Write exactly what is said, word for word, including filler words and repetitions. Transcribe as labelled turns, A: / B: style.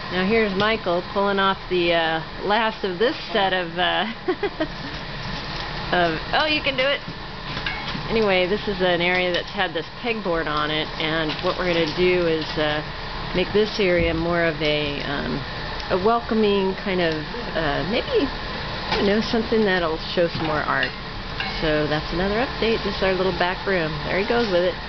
A: Now here's Michael pulling off the uh, last of this set of, uh, of, oh, you can do it! Anyway, this is an area that's had this pegboard on it, and what we're going to do is uh, make this area more of a, um, a welcoming kind of, uh, maybe, I don't know, something that'll show some more art. So that's another update, just our little back room. There he goes with it.